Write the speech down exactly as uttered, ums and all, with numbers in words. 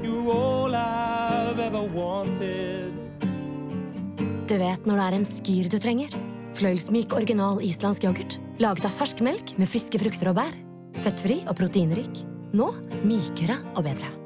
You're all I've ever wanted. Du vet når det er en skyr du trenger. Fløyelsmyk original islandsk yoghurt. Laget av fersk melk med friske frukter og bær. Fettfri og proteinrik. Nå mykere og bedre.